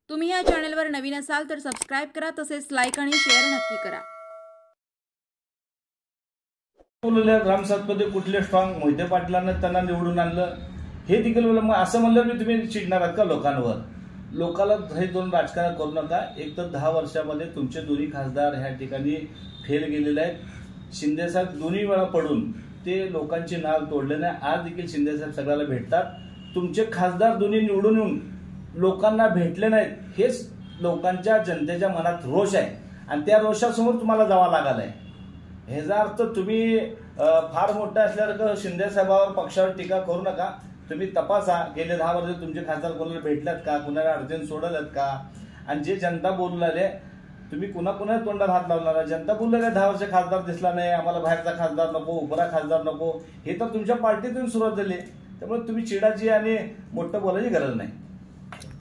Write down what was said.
तुम्ही या चॅनलवर नवीन असाल तर सबस्क्राइब करा, तसेच लाईक आणि शेअर नक्की करा। ग्रामसभेमध्ये कुठले स्ट्रॉंग मोहिते पाटलांना त्यांना निवडून आणलं हे देखील मग असं म्हणलं मी तुम्ही चिडणार आहात का लोकांवर? लोकांना हे दोन राजकारण करू नका। एक तर 10 वर्षामध्ये तुमचे दोन्ही खासदार ह्या ठिकाणी फेल गेलेले आहेत। शिंदे साहेब दोन्ही वेळा पडून ते लोकांची नाळ तोडले नाही। आज देखील शिंदे साहेब सगळ्याला भेटतात। तुमचे खासदार दोन्ही निवडून येऊन लोकांना भेटले नाहीत, हेच लोकांच्या जनतेच्या मनात रोष आहे आणि त्या रोषासमोर तुम्हाला जावं लागलंय। ह्याचा अर्थ तुम्ही फार मोठा असल्यावर शिंदे साहेबांवर पक्षावर टीका करू नका। तुम्ही तपासा गेले 10 वर्ष तुमचे खासदार कोणाला भेटल्यात का, कुणाला अडचण सोडल्यात का, आणि जे जनता बोलू लागले तुम्ही पुन्हा तोंडाला हात लावणार। जनता बोलू लागले 10 वर्ष खासदार दिसला नाही, आम्हाला बाहेरचा खासदार नको, उपरा खासदार नको, हे तर तुमच्या पार्टीतून सुरुवात झाली। त्यामुळे तुम्ही चिडाची आणि मोठं बोलायची गरज नाही।